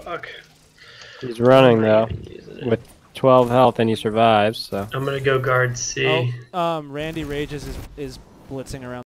Fuck. He's running I'm though, not even using it. with 12 health, and he survives. So I'm gonna go guard C. Oh, Randy Rages is blitzing around.